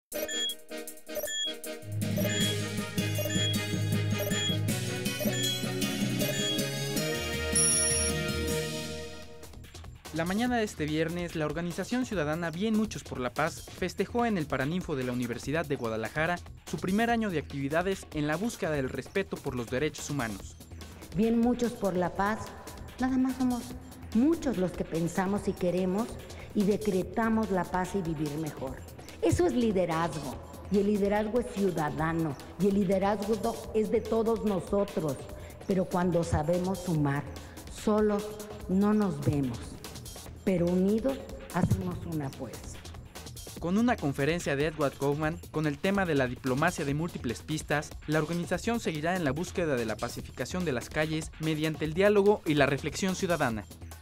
La mañana de este viernes, la organización ciudadana Bien Muchos por la Paz festejó en el Paraninfo de la Universidad de Guadalajara su primer año de actividades en la búsqueda del respeto por los derechos humanos. Bien Muchos por la Paz, nada más somos muchos los que pensamos y queremos y decretamos la paz y vivir mejor. Eso es liderazgo, y el liderazgo es ciudadano, y el liderazgo es de todos nosotros, pero cuando sabemos sumar, solos no nos vemos, pero unidos hacemos una fuerza. Con una conferencia de Edward Kaufman con el tema de la diplomacia de múltiples pistas, la organización seguirá en la búsqueda de la pacificación de las calles mediante el diálogo y la reflexión ciudadana.